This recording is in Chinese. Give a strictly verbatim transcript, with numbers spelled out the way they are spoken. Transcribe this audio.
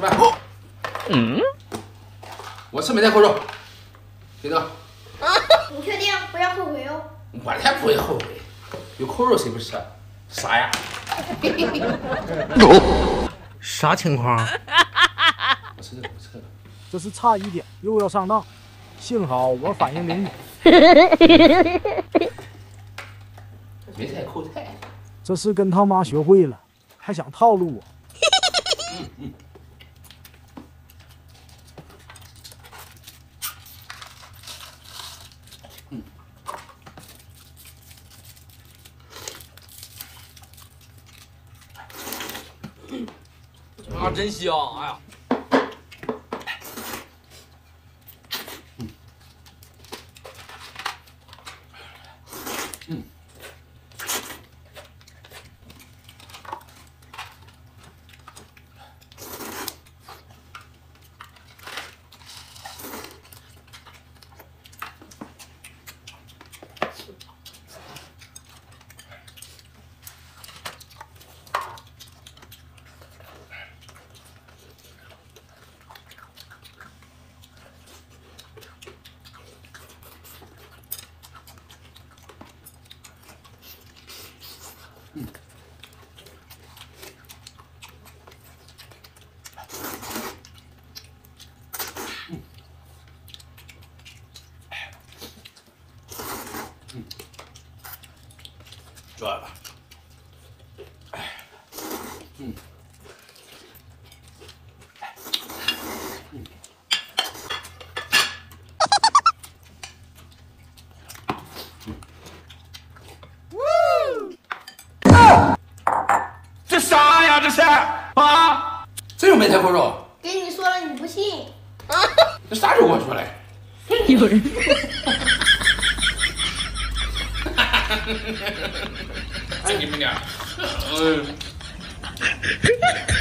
饭。嗯，我吃梅菜扣肉，给这个。 你确定不要后悔哦？ 我才不会后悔，有扣肉谁不吃？傻呀！ 啥情况？ 我吃这个，我吃这个。 这是差一点又要上当，幸好我反应灵敏。 梅菜扣菜。 这是跟他妈学会了，还想套路我。 嗯嗯。 啊，真香！哎呀， 嗯，嗯，赚了。嗯。 这啥呀？这是啊？ 真有梅菜扣肉？ 给你说了你不信。 这啥时候跟我说嘞？ 有人。 哎，你们俩，嗯。